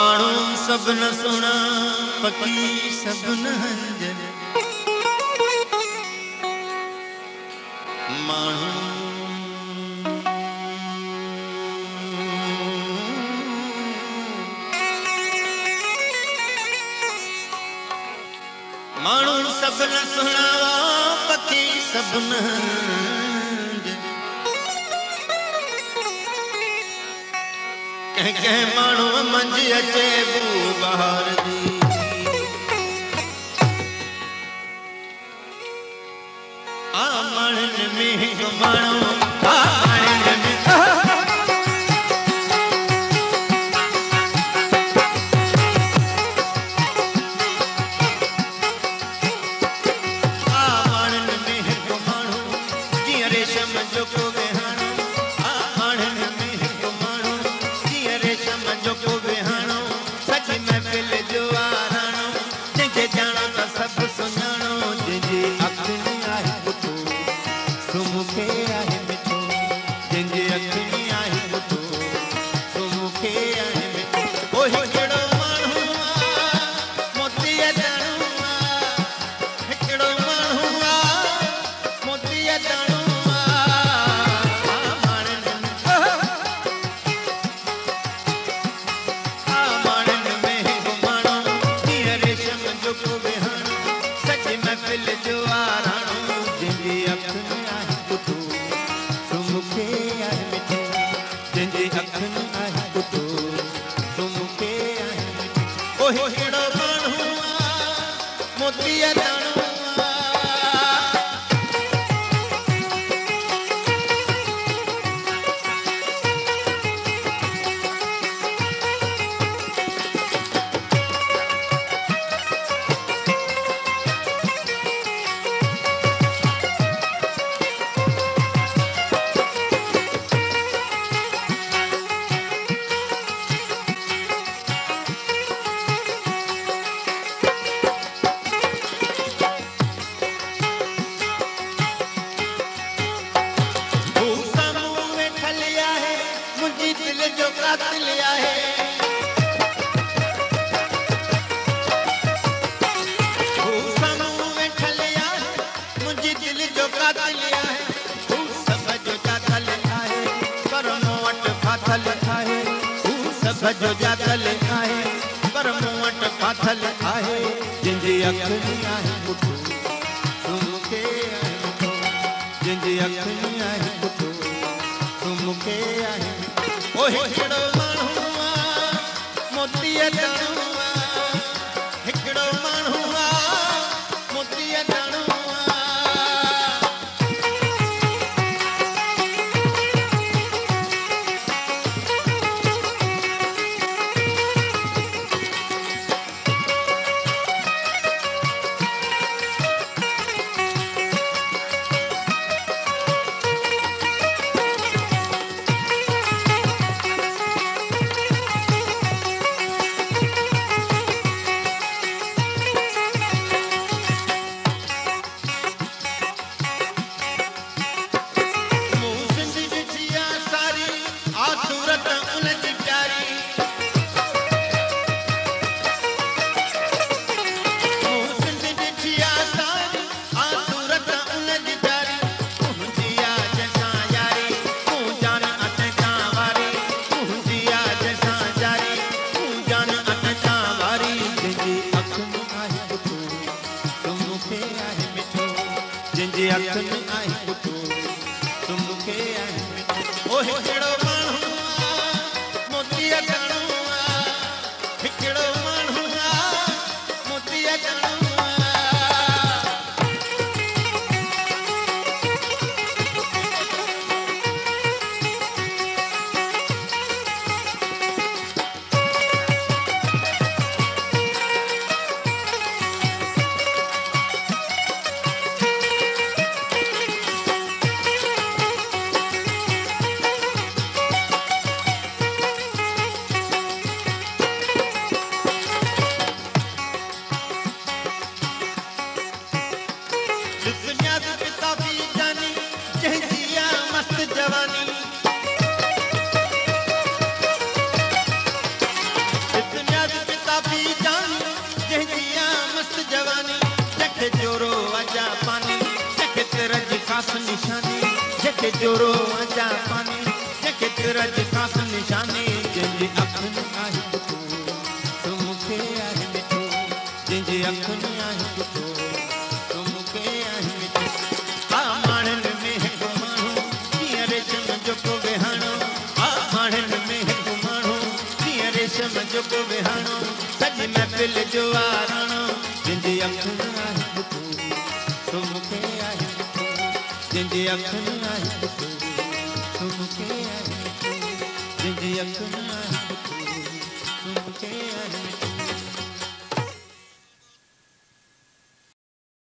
माण्हू सब न सुना पकी सब न हंजन माण्हू माण्हू सब न सुना पकी सब न कह माण्हू मंझि अचे बू बहार दी आ माण्हुनि में हिकु माण्हू आ माण्हुनि में जो जातल आहे पर मूं वटि फाथल आहे जंहिंजी अखि आहे पुठो तूं मूंखे आहे मिठो जंहिंजी अखि आहे पुठो तूं मूंखे आहे ओ हिकिड़ो माण्हू आहे मोतीअ दाणो आहे हिकिड़ो माण्हू आहे मोतीअ दाणो जखे जोरो आजा पानी जखे तिरज खास निशानी जखे जोरो आजा पानी जखे तिरज खास निशानी जंहिंजी अखियुनि आहे पुठो सो मूंखे आहे मिठो जंहिंजी अखियुनि आहे पुठो सो मूंखे आहे मिठो आ माण्हुनि में हिकु माण्हू जीअं रेशम जो को विहाणो आ माण्हुनि में हिकु माण्हू जीअं रेशम जो को विहाणो सॼी महफ़िल जो आराणो जंहिंजी अखियुनि आहे पुठो सो मूंखे आहे मिठो जंहिंजी अखियुनि आहे पुठो सो मूंखे आहे मिठो जंहिंजी अखियुनि